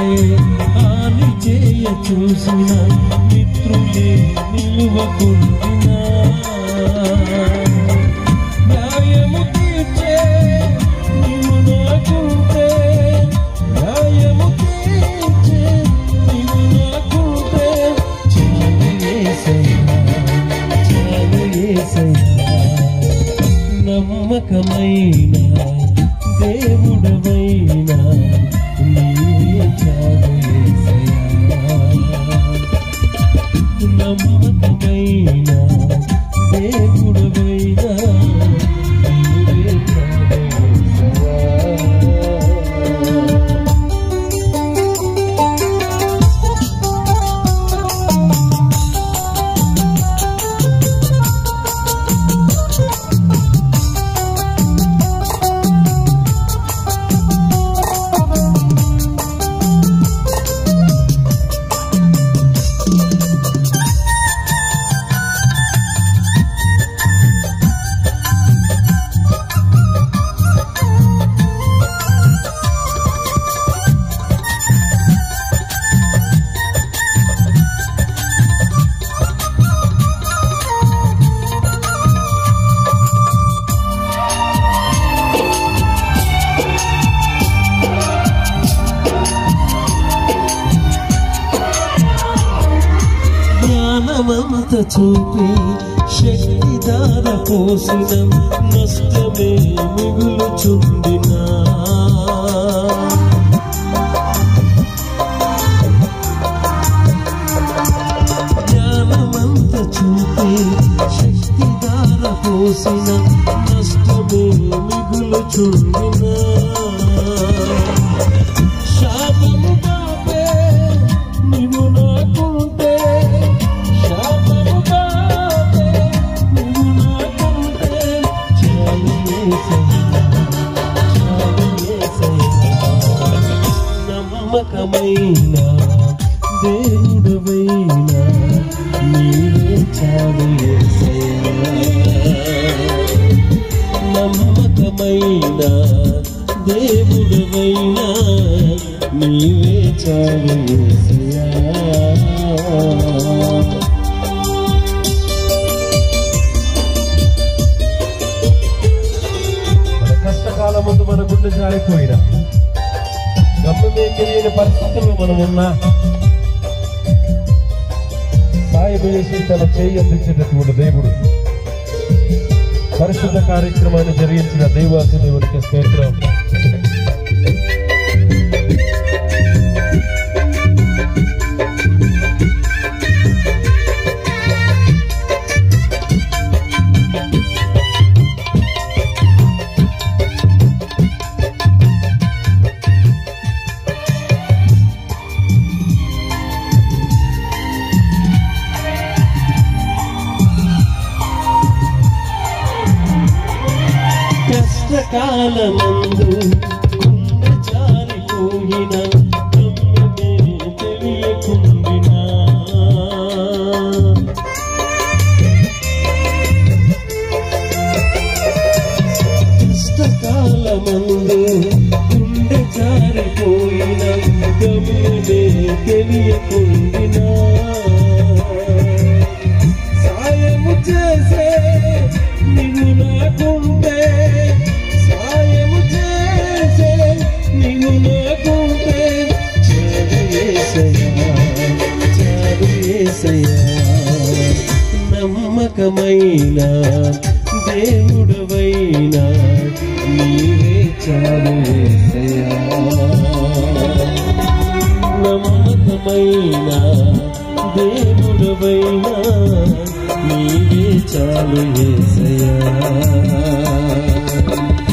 హాని చేయ చూసిన మిత్రులే నిలువకుండినా న్యాయము తీర్చే నీవు నాకుంటే న్యాయము తీర్చే నీవు నాకుంటే చాలు యేసయ్యా చాలు యేసయ్యా నమ్మకమైన దేవుడవైనా నీవే చాలు యేసయ్యా నమ్మకమైన దేవుడవైనా నీవే చాలు జ్ఞానమంత చూపి శక్తి దార పోసిన నష్టమే మిగులుచుండినా జ్ఞానమంత చూపి శక్తి దార పోసిన నష్టమే మిగులుచుండినా శాపము పాపే నీవు నాకుంటే నమ్మకమైన దేవుడవైనా నీవే చాలు యేసయ్యా నమ్మకమైన దేవుడవైనా నీవే చాలు యేసయ్యా మన కష్టకాలం ముందు మన గుండె జారిపోయినా గమ్యమే తెలియని పరిస్థితుల్లో మనం ఉన్నా సాయం చేసి తన చేయి అందించేటటువంటి దేవుడు పరిశుద్ధ కార్యక్రమాన్ని జరిగించిన దైవాసి దేవునికి స్తోత్రం. కష్టకాలమందు గుండె జారిపోయిన గమ్యమే తెలియకుండినా కష్టకాలమందు గుండె జారిపోయిన గమ్యమే తెలియకుండినా సాయము చేసే నీవు నాకుంటే నమ్మకమైన దేవుడవైనా నీవే చాలు యేసయ్యా నమ్మకమైన దేవుడవైనా నీవే చాలు యేసయ్యా